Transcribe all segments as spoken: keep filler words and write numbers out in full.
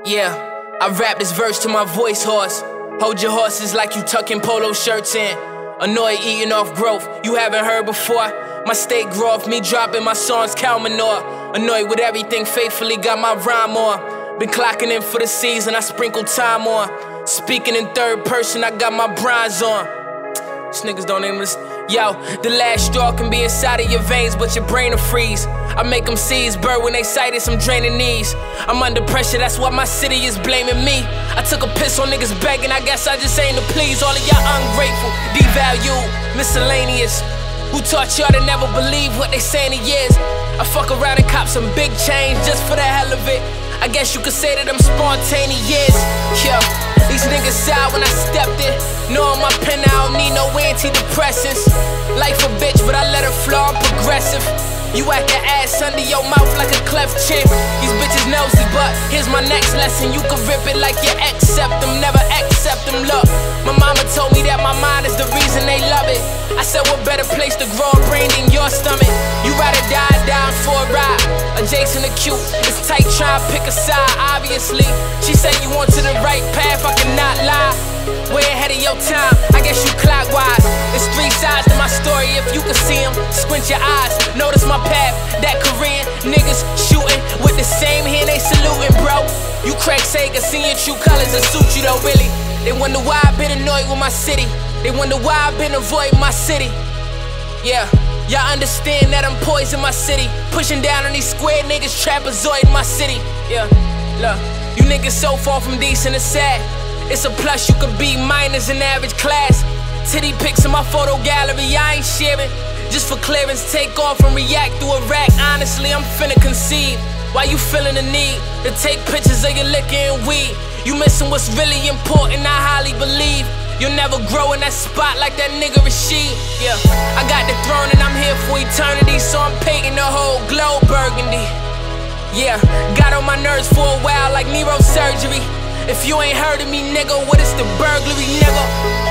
Yeah, I rap this verse to my voice horse. Hold your horses like you tucking polo shirts in. Annoyed eating off growth you haven't heard before. My steak grow off me dropping my songs cow manure. Annoyed with everything, faithfully got my rhyme on. Been clocking in for the season, I sprinkle time on. Speaking in third person, I got my bronze on. These niggas don't even listen. Yo, the last straw can be inside of your veins, but your brain will freeze. I make them seize, bird when they sight it, I'm draining knees. I'm under pressure, that's why my city is blaming me. I took a piss on niggas begging, I guess I just ain't to please. All of y'all ungrateful, devalued, miscellaneous. Who taught y'all to never believe what they saying to years? I fuck around and cop some big change just for the hell of it. I guess you could say that I'm spontaneous. Yo, these niggas out when I stepped in. Know on my pen I don't need no antidepressants. Life a bitch, but I let her flow, I'm progressive. You actin' ass under your mouth like a cleft chin. These bitches nosy, but here's my next lesson. You can rip it like you accept them, never accept them. Look, my mama told me that my mind is the reason they love it. I said what better place to grow a brain than your stomach. You rather die down for a ride. Adjacent to cute, it's tight trying to pick a side, obviously. She said you on to the right path, I cannot lie. Way ahead of your time, I guess you clockwise. There's three sides to my story, if you can see them, squint your eyes. Notice my path, that Korean niggas shooting with the same hand they saluting, bro. You crack Sega, seeing your true colors that suit you though, really. They wonder why I've been annoyed with my city. They wonder why I've been avoiding my city. Yeah, y'all understand that I'm poison my city. Pushing down on these square niggas, trapezoid my city. Yeah, look, you niggas so far from decent, it's sad. It's a plus, you could be minus in average class. Titty pics in my photo gallery, I ain't sharing. Just for clearance, take off and react through a rack. Honestly, I'm finna concede. Why you feeling the need to take pictures of your liquor and weed? You missing what's really important, I highly believe. You'll never grow in that spot like that nigga Rashid. Yeah, I got the throne and I'm here for eternity, so I'm painting the whole globe burgundy. Yeah, got on my nerves for a while like neurosurgery. If you ain't heard of me, nigga, what is the burglary, nigga?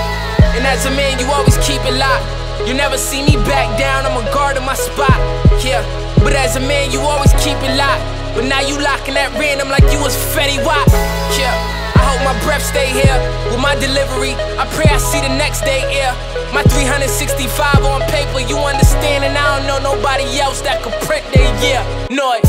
And as a man, you always keep it locked. You never see me back down, I'm a guard in my spot. Yeah, but as a man, you always keep it locked. But now you locking that random like you was Fetty Wap. Yeah, I hope my breath stay here with my delivery. I pray I see the next day here. My three hundred sixty-five on paper, you understand, and I don't know nobody else that could print their year. Noise.